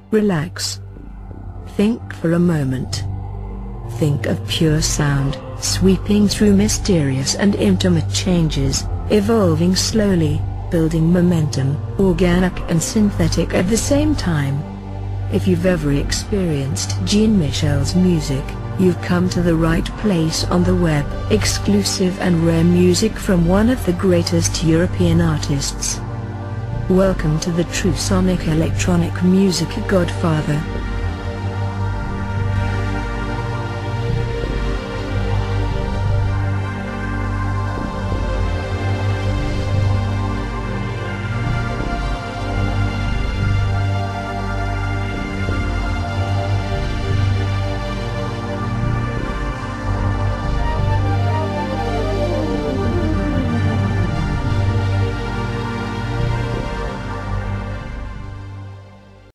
Relax. Think for a moment. Think of pure sound, sweeping through mysterious and intimate changes, evolving slowly, building momentum, organic and synthetic at the same time. If you've ever experienced Jean Michel's music, you've come to the right place on the web. Exclusive and rare music from one of the greatest European artists. Welcome to the true sonic electronic music godfather.